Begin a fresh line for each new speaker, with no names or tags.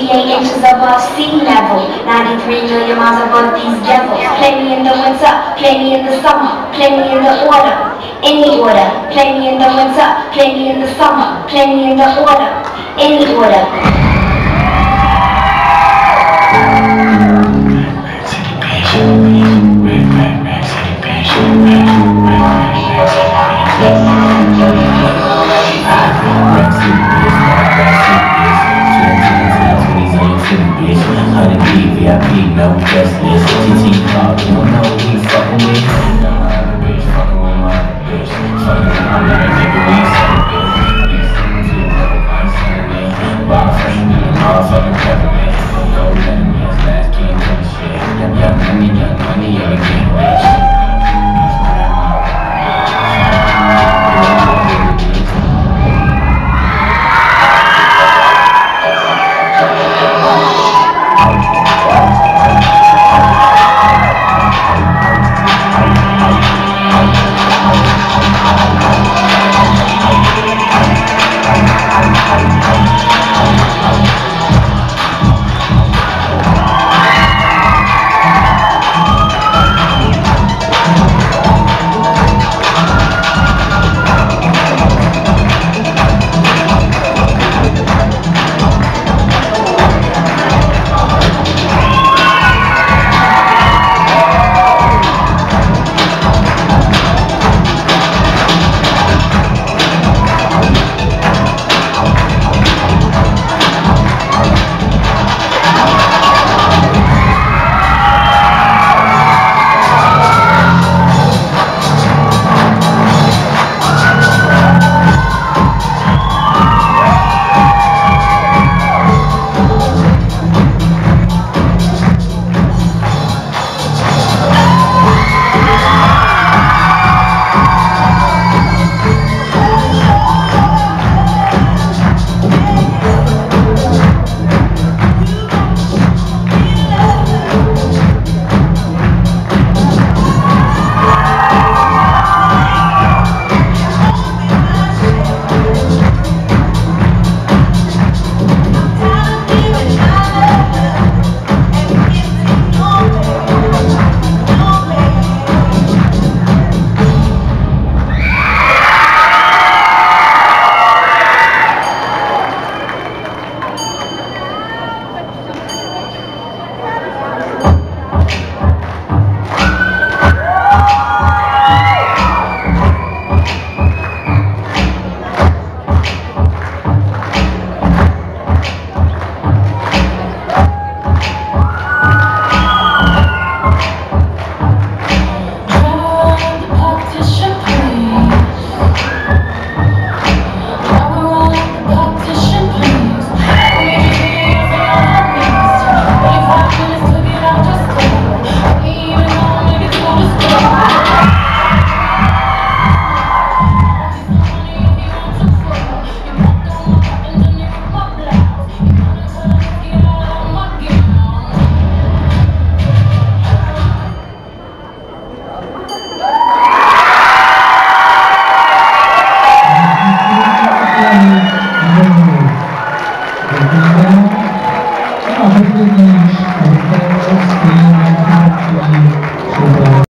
58 inches above sea level, 93 million miles above these devils. Play me in the winter, play me in the summer, play me in the order, any order. Play me in the winter, play me in the summer, play me in the order, any order.
VIP, no justice. TT Clark, you don't know who you fucking with. You know my other bitch, fucking with my other bitch. Fucking with my other nigga, we so bitch. These things you know, I'm saying it. Bar fresh in the motherfucking peppermint. Go let me as last king of the shit. Young money, everything rich.